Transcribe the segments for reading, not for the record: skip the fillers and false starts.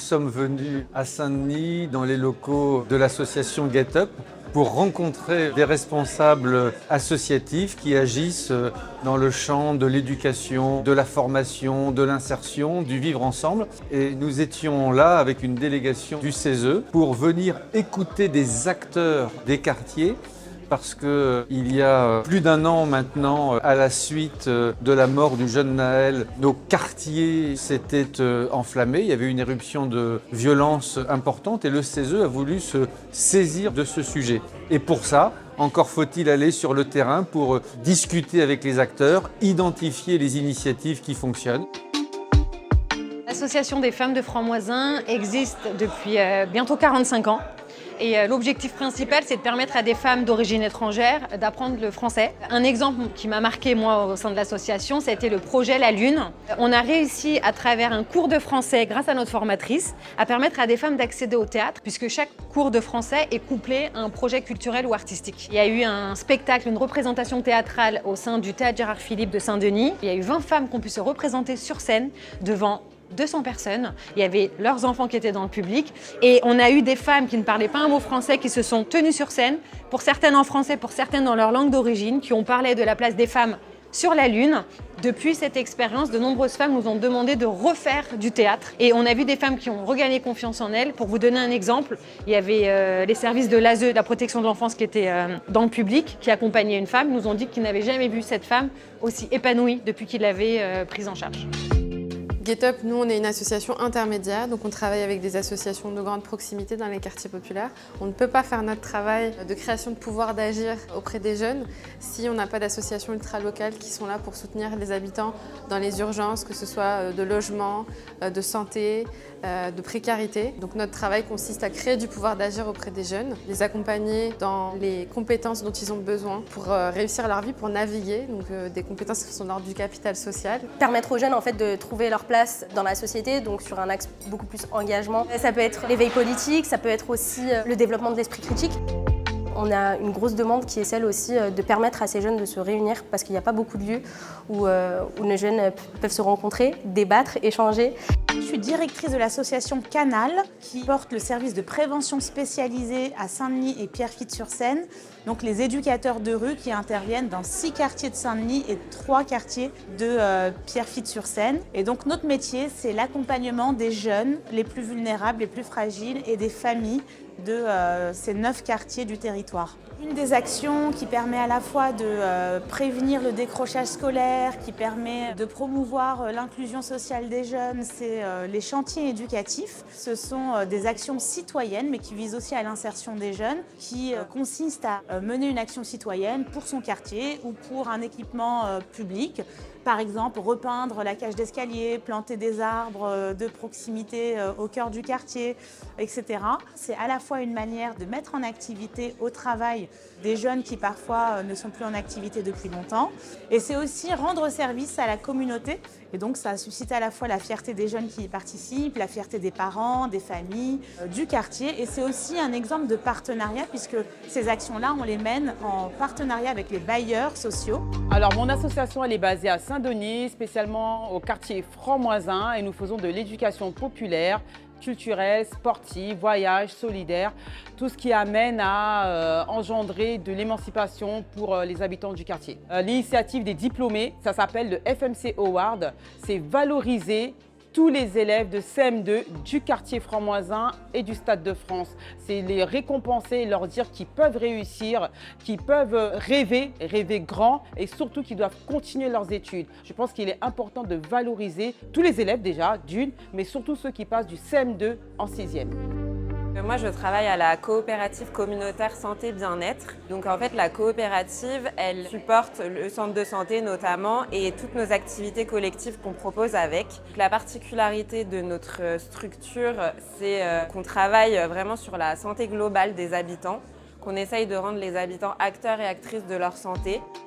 sommes venus à Saint-Denis dans les locaux de l'association Get Up pour rencontrer des responsables associatifs qui agissent dans le champ de l'éducation, de la formation, de l'insertion, du vivre ensemble. Et nous étions là avec une délégation du CESE pour venir écouter des acteurs des quartiers parce qu'il y a plus d'un an maintenant, à la suite de la mort du jeune Naël, nos quartiers s'étaient enflammés. Il y avait une éruption de violence importante et le CESE a voulu se saisir de ce sujet. Et pour ça, encore faut-il aller sur le terrain pour discuter avec les acteurs, identifier les initiatives qui fonctionnent. L'Association des femmes de Franc-Moisins existe depuis bientôt 45 ans. Et l'objectif principal, c'est de permettre à des femmes d'origine étrangère d'apprendre le français. Un exemple qui m'a marqué, moi, au sein de l'association, ça a été le projet La Lune. On a réussi, à travers un cours de français, grâce à notre formatrice, à permettre à des femmes d'accéder au théâtre, puisque chaque cours de français est couplé à un projet culturel ou artistique. Il y a eu un spectacle, une représentation théâtrale au sein du Théâtre Gérard Philipe de Saint-Denis. Il y a eu 20 femmes qui ont pu se représenter sur scène devant 200 personnes, il y avait leurs enfants qui étaient dans le public et on a eu des femmes qui ne parlaient pas un mot français qui se sont tenues sur scène, pour certaines en français, pour certaines dans leur langue d'origine, qui ont parlé de la place des femmes sur la Lune. Depuis cette expérience, de nombreuses femmes nous ont demandé de refaire du théâtre et on a vu des femmes qui ont regagné confiance en elles. Pour vous donner un exemple, il y avait les services de l'ASE, de la protection de l'enfance, qui étaient dans le public, qui accompagnaient une femme. Ils nous ont dit qu'ils n'avaient jamais vu cette femme aussi épanouie depuis qu'ils l'avaient prise en charge. Get Up, nous, on est une association intermédiaire, donc on travaille avec des associations de grande proximité dans les quartiers populaires. On ne peut pas faire notre travail de création de pouvoir d'agir auprès des jeunes si on n'a pas d'associations ultra-locales qui sont là pour soutenir les habitants dans les urgences, que ce soit de logement, de santé, de précarité. Donc notre travail consiste à créer du pouvoir d'agir auprès des jeunes, les accompagner dans les compétences dont ils ont besoin pour réussir leur vie, pour naviguer, donc des compétences qui sont de l'ordre du capital social. Permettre aux jeunes en fait de trouver leur place dans la société, donc sur un axe beaucoup plus engagement. Ça peut être l'éveil politique, ça peut être aussi le développement de l'esprit critique. On a une grosse demande qui est celle aussi de permettre à ces jeunes de se réunir parce qu'il n'y a pas beaucoup de lieux où les jeunes peuvent se rencontrer, débattre, échanger. Je suis directrice de l'association Canal qui porte le service de prévention spécialisé à Saint-Denis et Pierrefitte-sur-Seine. Donc les éducateurs de rue qui interviennent dans 6 quartiers de Saint-Denis et 3 quartiers de Pierrefitte-sur-Seine. Et donc notre métier, c'est l'accompagnement des jeunes les plus vulnérables, les plus fragiles et des familles de ces 9 quartiers du territoire. Une des actions qui permet à la fois de prévenir le décrochage scolaire, qui permet de promouvoir l'inclusion sociale des jeunes, c'est les chantiers éducatifs. Ce sont des actions citoyennes, mais qui visent aussi à l'insertion des jeunes, qui consistent à mener une action citoyenne pour son quartier ou pour un équipement public. Par exemple, repeindre la cage d'escalier, planter des arbres de proximité au cœur du quartier, etc. C'est à la fois une manière de mettre en activité au travail des jeunes qui parfois ne sont plus en activité depuis longtemps. Et c'est aussi rendre service à la communauté. Et donc ça suscite à la fois la fierté des jeunes qui y participent, la fierté des parents, des familles, du quartier. Et c'est aussi un exemple de partenariat puisque ces actions-là, on les mène en partenariat avec les bailleurs sociaux. Alors mon association, elle est basée à Saint-Denis, spécialement au quartier Franc-Moisins, et nous faisons de l'éducation populaire, culturelle, sportive, voyage, solidaire, tout ce qui amène à engendrer de l'émancipation pour les habitants du quartier. L'initiative des diplômés, ça s'appelle le FMC Award, c'est valoriser tous les élèves de CM2 du quartier Franc-Moisins et du Stade de France. C'est les récompenser et leur dire qu'ils peuvent réussir, qu'ils peuvent rêver grand et surtout qu'ils doivent continuer leurs études. Je pense qu'il est important de valoriser tous les élèves déjà, d'une, mais surtout ceux qui passent du CM2 en 6e. Moi, je travaille à la coopérative communautaire santé bien-être. Donc en fait, la coopérative, elle supporte le centre de santé notamment et toutes nos activités collectives qu'on propose avec. La particularité de notre structure, c'est qu'on travaille vraiment sur la santé globale des habitants, qu'on essaye de rendre les habitants acteurs et actrices de leur santé.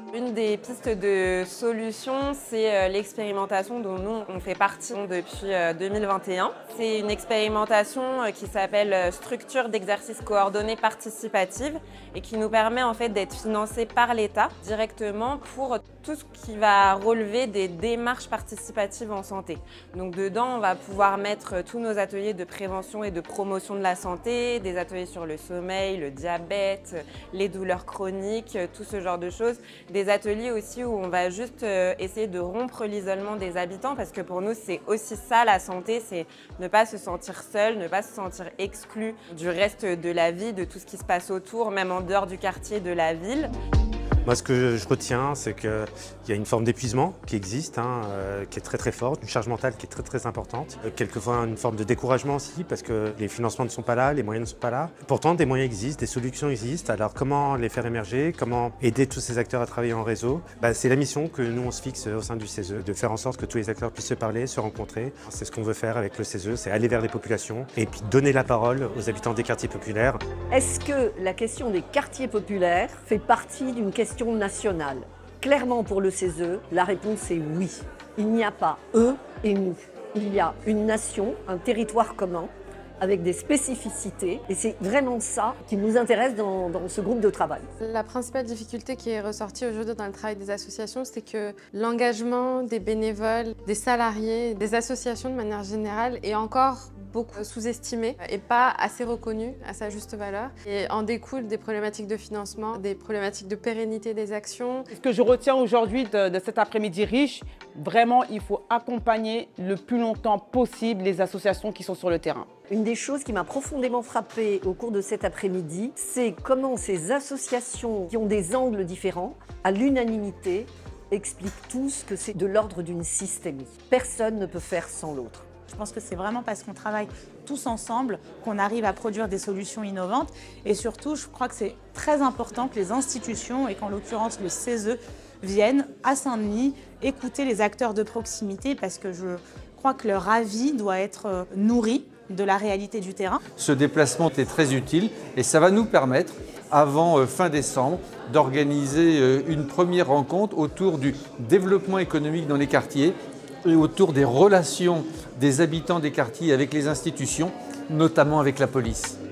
Une des pistes de solution, c'est l'expérimentation dont nous, on fait partie depuis 2021. C'est une expérimentation qui s'appelle Structure d'exercice coordonné participative et qui nous permet en fait d'être financé par l'État directement pour tout ce qui va relever des démarches participatives en santé. Donc dedans, on va pouvoir mettre tous nos ateliers de prévention et de promotion de la santé, des ateliers sur le sommeil, le diabète, les douleurs chroniques, tout ce genre de choses. Des ateliers aussi où on va juste essayer de rompre l'isolement des habitants parce que pour nous, c'est aussi ça la santé, c'est ne pas se sentir seul, ne pas se sentir exclu du reste de la vie, de tout ce qui se passe autour, même en dehors du quartier, de la ville. Moi, ce que je retiens, c'est qu'il y a une forme d'épuisement qui existe, qui est très forte, une charge mentale qui est très importante. Quelquefois, une forme de découragement aussi, parce que les financements ne sont pas là, les moyens ne sont pas là. Pourtant, des moyens existent, des solutions existent. Alors, comment les faire émerger? Comment aider tous ces acteurs à travailler en réseau? C'est la mission que nous, on se fixe au sein du CESE, de faire en sorte que tous les acteurs puissent se parler, se rencontrer. C'est ce qu'on veut faire avec le CESE, c'est aller vers les populations et puis donner la parole aux habitants des quartiers populaires. Est-ce que la question des quartiers populaires fait partie d'une question nationale? Clairement, pour le CESE, la réponse est oui. Il n'y a pas eux et nous. Il y a une nation, un territoire commun, avec des spécificités. Et c'est vraiment ça qui nous intéresse dans ce groupe de travail. La principale difficulté qui est ressortie aujourd'hui dans le travail des associations, c'est que l'engagement des bénévoles, des salariés, des associations de manière générale est encore beaucoup sous-estimé et pas assez reconnu à sa juste valeur. Et en découle des problématiques de financement, des problématiques de pérennité des actions. Ce que je retiens aujourd'hui de cet après-midi riche, vraiment, il faut accompagner le plus longtemps possible les associations qui sont sur le terrain. Une des choses qui m'a profondément frappée au cours de cet après-midi, c'est comment ces associations qui ont des angles différents, à l'unanimité, expliquent tous que c'est de l'ordre d'une systémie. Personne ne peut faire sans l'autre. Je pense que c'est vraiment parce qu'on travaille tous ensemble qu'on arrive à produire des solutions innovantes. Et surtout, je crois que c'est très important que les institutions, et qu'en l'occurrence le CESE, viennent à Saint-Denis écouter les acteurs de proximité parce que je crois que leur avis doit être nourri de la réalité du terrain. Ce déplacement est très utile et ça va nous permettre, avant fin décembre, d'organiser une première rencontre autour du développement économique dans les quartiers et autour des relations des habitants des quartiers avec les institutions, notamment avec la police.